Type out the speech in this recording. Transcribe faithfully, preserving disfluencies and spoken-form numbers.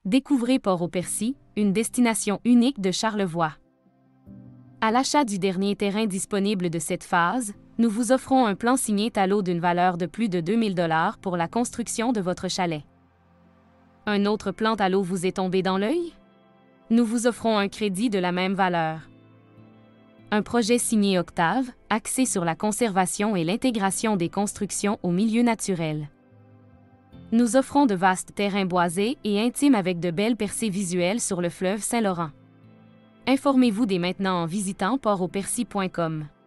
Découvrez Port-au-Percy, une destination unique de Charlevoix. À l'achat du dernier terrain disponible de cette phase, nous vous offrons un plan signé Talot d'une valeur de plus de deux mille dollars pour la construction de votre chalet. Un autre plan Talot vous est tombé dans l'œil? Nous vous offrons un crédit de la même valeur. Un projet signé Octave, axé sur la conservation et l'intégration des constructions au milieu naturel. Nous offrons de vastes terrains boisés et intimes avec de belles percées visuelles sur le fleuve Saint-Laurent. Informez-vous dès maintenant en visitant port au percy point com.